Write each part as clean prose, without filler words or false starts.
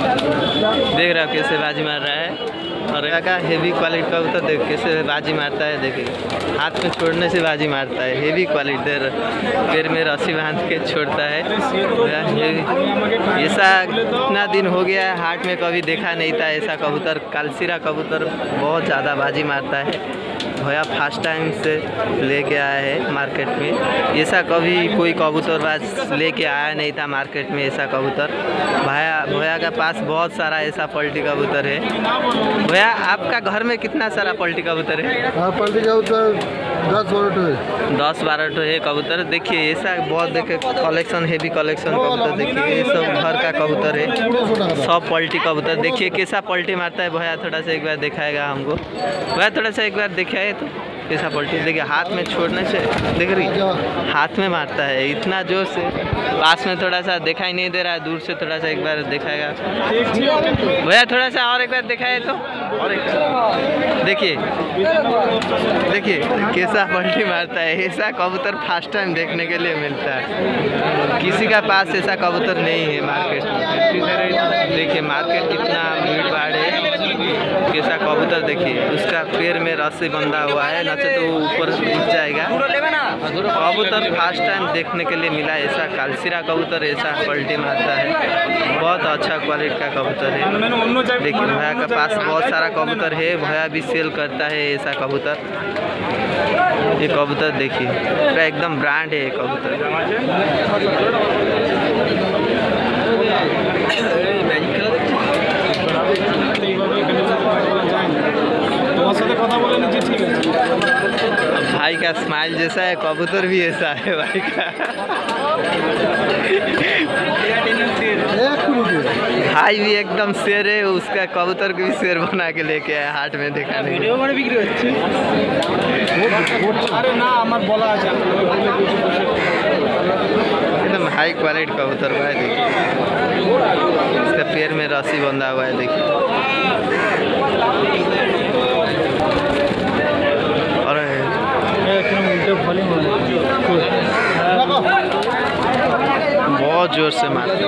देख रहे हो कैसे बाजी मार रहा है। और का हेवी क्वालिटी का कबूतर देख कैसे बाजी मारता है। देखिए हाथ में छोड़ने से बाजी मारता है। हेवी क्वालिटी दे पैर में रस्सी बांध के छोड़ता है। ऐसा इतना दिन हो गया है हाट में कभी देखा नहीं था ऐसा कबूतर। कालसिरा कबूतर बहुत ज़्यादा बाजी मारता है। भैया फर्स्ट टाइम से लेके आया है मार्केट में। ऐसा कभी कोई कबूतरबाज लेके आया नहीं था मार्केट में ऐसा कबूतर। भैया के पास बहुत सारा ऐसा पलटी कबूतर है। भैया आपका घर में कितना सारा पलटी कबूतर है? पलटी कबूतर 10-12 है कबूतर। देखिए ऐसा बहुत देखे कलेक्शन हेवी कलेक्शन कबूतर। देखिए ये सब घर का कबूतर है। सब पलटी कबूतर। देखिए कैसा पलटी मारता है भैया। थोड़ा सा एक बार दिखाएगा हमको भैया। थोड़ा सा एक बार दिखाए तो कैसा पलटी। देखिए हाथ में छोड़ने से देख रही हाथ में मारता है इतना जोर से। पास में थोड़ा सा दिखाई नहीं दे रहा है। दूर से थोड़ा सा एक बार दिखाएगा भैया। थोड़ा सा और एक बार दिखाए तो। और एक देखिए देखिए कैसा पलटी मारता है। ऐसा कबूतर फर्स्ट टाइम देखने के लिए मिलता है। किसी का पास ऐसा कबूतर नहीं है मार्केट में। देखिए मार्केट कितना भीड़ भाड़ है। कैसा कबूतर देखिए उसका पैर में रस्सी बंधा हुआ है न तो वो ऊपर उठ जाएगा। कबूतर फर्स्ट टाइम देखने के लिए मिला ऐसा कालसिरा कबूतर ऐसा पलटी मारता है। बहुत अच्छा क्वालिटी का कबूतर है। देखिए भैया के पास बहुत सारा कबूतर है। भैया भी सेल करता है ऐसा कबूतर। ये कबूतर देखिए पूरा एकदम ब्रांड है ये कबूतर। भाई का स्माइल जैसा है कबूतर भी ऐसा है भाई का। भाई भी एकदम शेर है। उसका कबूतर को भी शेर बना के लेके आया हाट में दिखाने। एकदम हाई क्वालिटी कबूतर भाई। देखिए इसका पैर में रस्सी बंधा हुआ है। देखिए और बहुत जोर से मारते।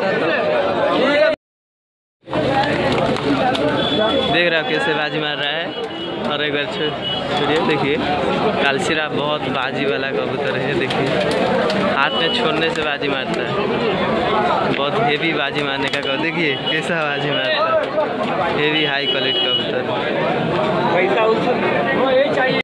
देख रहा हो कैसे बाजी मार रहा है। और एक बार छोड़िए देखिए कालसिरा बहुत बाजी वाला कबूतर है। देखिए हाथ में छोड़ने से बाजी मारता है। बहुत हेवी बाजी मारने का कबूतर। देखिए कैसा बाजी मारता है। हेवी हाई क्वालिटी कबूतर।